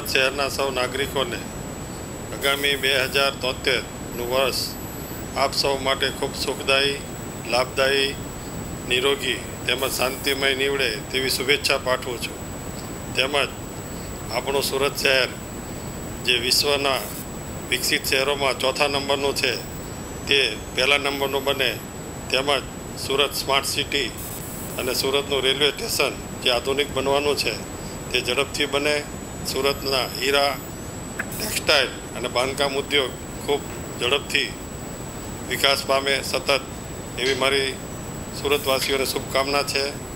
सूरत शहरना सौ नागरिकों ने आगामी 2073 वर्ष आप सौ माटे खूब सुखदायी, लाभदायी, निरोगी તેમજ શાંતિમય નીવડે તેવી શુભેચ્છા પાઠવું છું। તેમજ આપણું સુરત શહેર જે વિશ્વના વિકસિત શહેરોમાં ચોથા નંબરનું છે તે પહેલા નંબરનું બને, તેમજ સુરત સ્માર્ટ સિટી અને સુરતનું રેલવે સ્ટેશન જે આધુનિક બનવાનું છે તે ઝડપથી બને। સુરતના હીરા, ટેક્સટાઇલ અને બાંધકામ ઉદ્યોગ ખૂબ ઝડપથી વિકાસ પામે સતત, એવી મારી સુરતવાસીઓને શુભકામના છે।